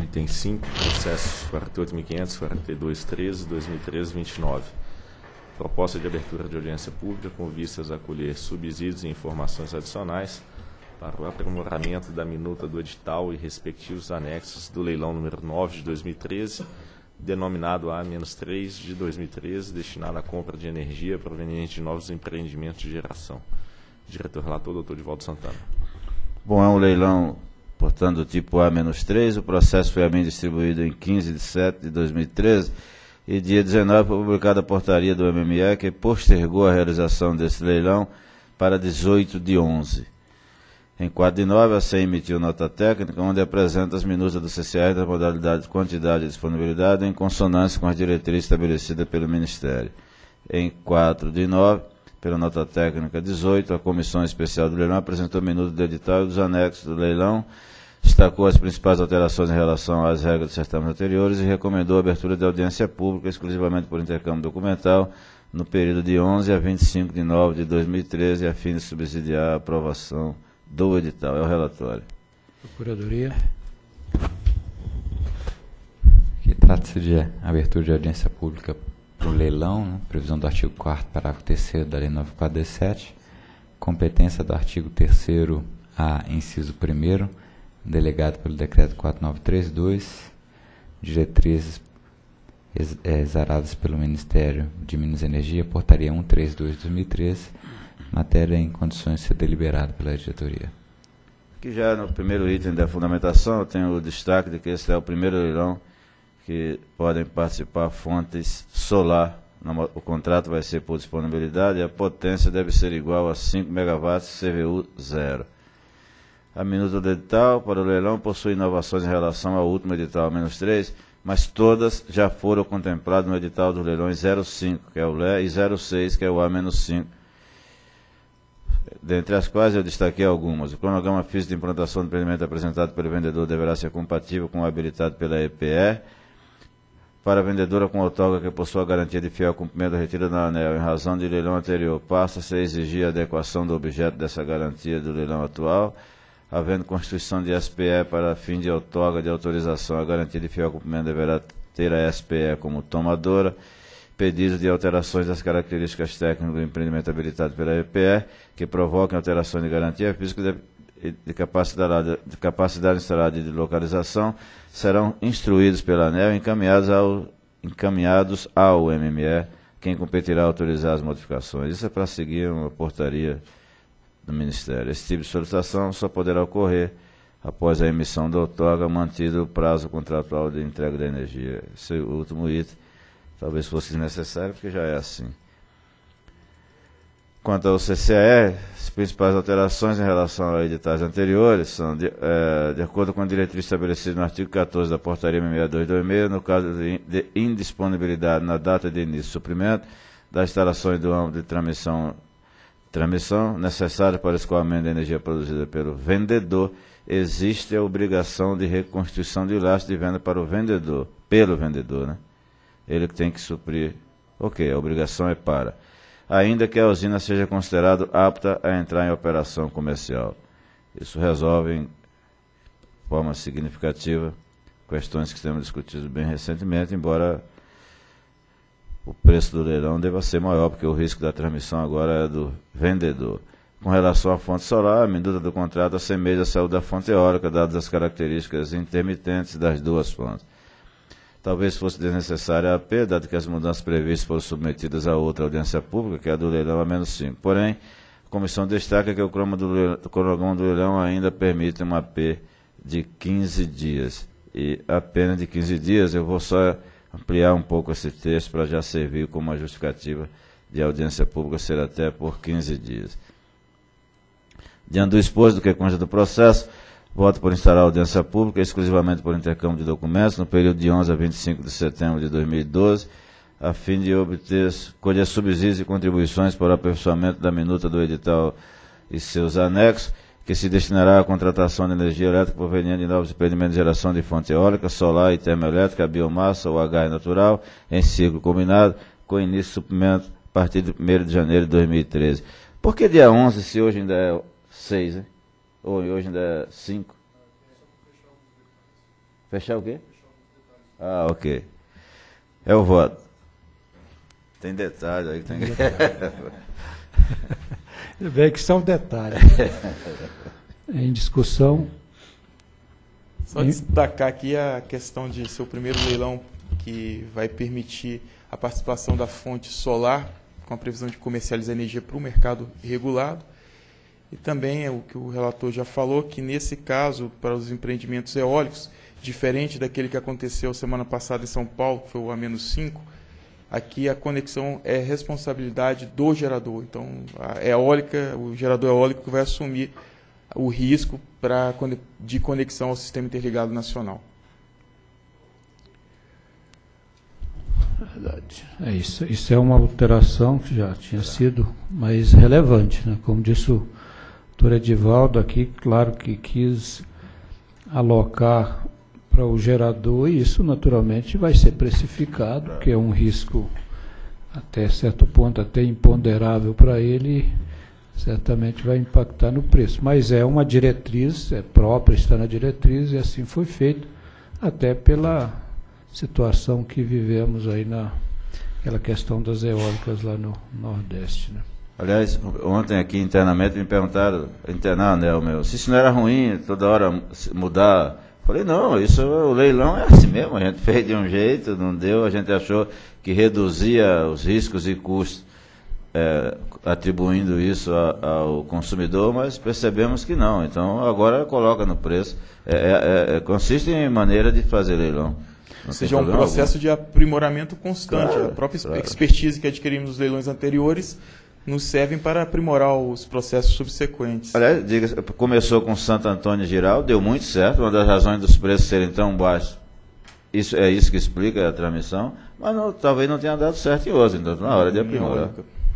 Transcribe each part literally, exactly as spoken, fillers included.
Item cinco, processos quarenta e oito mil quinhentos, quarenta e dois, treze, dois mil e treze, vinte e nove. Proposta de abertura de audiência pública com vistas a colher subsídios e informações adicionais para o aprimoramento da minuta do edital e respectivos anexos do leilão número nove de dois mil e treze, denominado A três de dois mil e treze, destinado à compra de energia proveniente de novos empreendimentos de geração. Diretor relator, doutor Divaldo Santana. Bom, é um leilão, portanto, do tipo A três, o processo foi a mim distribuído em quinze de setembro de dois mil e treze, e dia dezenove foi publicada a portaria do M M E que postergou a realização desse leilão para dezoito de onze. Em quatro de nove, a C E M emitiu nota técnica, onde apresenta as minutas do C C A da modalidade quantidade e disponibilidade em consonância com as diretrizes estabelecidas pelo Ministério. Em quatro de nove, pela nota técnica dezoito, a Comissão Especial do Leilão apresentou minuta do edital e dos anexos do leilão, destacou as principais alterações em relação às regras dos certames anteriores e recomendou a abertura de audiência pública exclusivamente por intercâmbio documental no período de onze a vinte e cinco de nove de dois mil e treze, a fim de subsidiar a aprovação do edital. É o relatório. Procuradoria. Que trata-se de abertura de audiência pública para o leilão, né? Previsão do artigo quarto, parágrafo terceiro da Lei nove mil quatrocentos e dezessete, competência do artigo terceiro A, inciso primeiro, delegado pelo decreto quatro mil novecentos e trinta e dois, diretrizes ex exaradas pelo Ministério de Minas e Energia, portaria cento e trinta e dois de dois mil e treze, matéria em condições de ser deliberada pela diretoria. Aqui já no primeiro item da fundamentação, eu tenho o destaque de que esse é o primeiro leilão que podem participar fontes solar. O contrato vai ser por disponibilidade e a potência deve ser igual a cinco megawatts C V U zero. A minuta do edital para o leilão possui inovações em relação ao último edital A três, mas todas já foram contempladas no edital dos leilões zero cinco, que é o L E, e zero seis, que é o A cinco. Dentre as quais eu destaquei algumas. O cronograma físico de implantação do empreendimento apresentado pelo vendedor deverá ser compatível com o habilitado pela E P E. Para a vendedora com outorga que possua a garantia de fiel cumprimento da retira da ANEEL em razão de leilão anterior, passa-se a exigir a adequação do objeto dessa garantia do leilão atual, havendo constituição de S P E para fim de outorga de autorização. A garantia de fiel cumprimento deverá ter a S P E como tomadora. Pedido de alterações das características técnicas do empreendimento habilitado pela E P E, que provoquem alterações de garantia física de, de, capacidade, de capacidade instalada e de localização, serão instruídos pela ANEEL e encaminhados ao, encaminhados ao M M E, quem competirá a autorizar as modificações. Isso é para seguir uma portaria do Ministério. Esse tipo de solicitação só poderá ocorrer após a emissão da outorga, mantido o prazo contratual de entrega da energia. Esse é o último item. Talvez fosse necessário, porque já é assim. Quanto ao C C A E, as principais alterações em relação a editais anteriores são, de, é, de acordo com a diretriz estabelecida no artigo quatorze da portaria sessenta e dois vinte e seis, no caso de, de indisponibilidade na data de início de suprimento das instalações do âmbito de transmissão, transmissão necessária para o escoamento da energia produzida pelo vendedor, existe a obrigação de reconstituição de lastro de venda para o vendedor, pelo vendedor, né? Ele que tem que suprir. Ok, a obrigação é para. Ainda que a usina seja considerada apta a entrar em operação comercial. Isso resolve, de forma significativa, questões que temos discutido bem recentemente, embora o preço do leilão deva ser maior, porque o risco da transmissão agora é do vendedor. Com relação à fonte solar, a minuta do contrato assemelha a saúde da fonte eólica, dadas as características intermitentes das duas fontes. Talvez fosse desnecessária a A P, dado que as mudanças previstas foram submetidas a outra audiência pública, que é a do leilão A menos cinco. Porém, a comissão destaca que o cronograma do leilão ainda permite uma A P de quinze dias. E apenas de quinze dias, eu vou só ampliar um pouco esse texto para já servir como uma justificativa de audiência pública ser até por quinze dias. Diante do exposto do que consta do processo, voto por instalar a audiência pública exclusivamente por intercâmbio de documentos no período de onze a vinte e cinco de setembro de dois mil e doze, a fim de obter, colher subsídios e contribuições para o aperfeiçoamento da minuta do edital e seus anexos, que se destinará à contratação de energia elétrica proveniente de novos empreendimentos de geração de fonte eólica, solar e termoelétrica, biomassa ou a gás natural, em ciclo combinado, com início de suprimento a partir de primeiro de janeiro de dois mil e treze. Por que dia onze, se hoje ainda é seis, hein? Ou hoje ainda é cinco? Fechar o quê? Ah, ok. É o voto. Tem detalhe aí que tem que... Vê que são detalhes. Em discussão. Só destacar aqui a questão de ser o primeiro leilão que vai permitir a participação da fonte solar, com a previsão de comercializar energia para o mercado regulado. E também é o que o relator já falou, que nesse caso, para os empreendimentos eólicos, diferente daquele que aconteceu semana passada em São Paulo, que foi o A menos cinco, aqui a conexão é responsabilidade do gerador. Então, a eólica, o gerador eólico que vai assumir o risco pra, de conexão ao Sistema Interligado Nacional. Verdade. É isso. Isso é uma alteração que já tinha sido mais relevante, né? Como disse o doutor Edivaldo aqui, claro que quis alocar para o gerador, e isso naturalmente vai ser precificado, porque é um risco até certo ponto até imponderável para ele, certamente vai impactar no preço. Mas é uma diretriz, é própria, está na diretriz, e assim foi feito, até pela situação que vivemos aí na aquela questão das eólicas lá no Nordeste, né? Aliás, ontem aqui internamente me perguntaram, internado, né, o meu, se isso não era ruim, toda hora mudar. Falei, não, isso, o leilão é assim mesmo, a gente fez de um jeito, não deu, a gente achou que reduzia os riscos e custos, é, atribuindo isso a, ao consumidor, mas percebemos que não, então agora coloca no preço, é, é, é, consiste em maneira de fazer leilão. Ou seja, é um processo algum. de aprimoramento constante, claro, a própria claro. expertise que adquirimos nos leilões anteriores nos servem para aprimorar os processos subsequentes. Aliás, diga, começou com Santo Antônio e Girau, deu muito certo, uma das razões dos preços serem tão baixos, isso, é isso que explica a transmissão, mas não, talvez não tenha dado certo em outros, então na hora de aprimorar.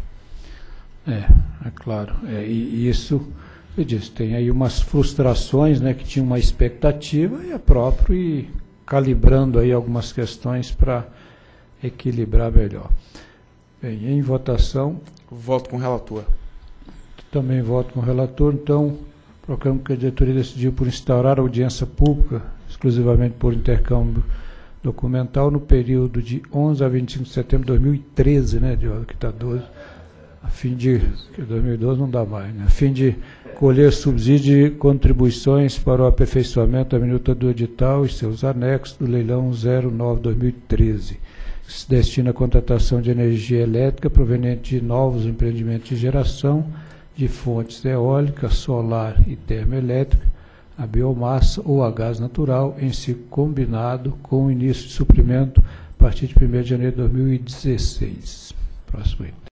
É, é claro, é, e, e isso, eu disse, tem aí umas frustrações, né, que tinha uma expectativa, e é próprio ir calibrando aí algumas questões para equilibrar melhor. Bem, em votação... Voto com o relator. Também voto com o relator. Então, proclamo que a diretoria decidiu por instaurar a audiência pública, exclusivamente por intercâmbio documental, no período de onze a vinte e cinco de setembro de dois mil e treze, né, Diogo, que está doze, a fim de... que dois mil e doze não dá mais, né, a fim de colher subsídio e contribuições para o aperfeiçoamento da minuta do edital e seus anexos do leilão zero nove barra dois mil e treze. Se destina à contratação de energia elétrica proveniente de novos empreendimentos de geração de fontes eólica, solar e termoelétrica, a biomassa ou a gás natural, em si combinado com o início de suprimento a partir de primeiro de janeiro de dois mil e dezesseis. Próximo item.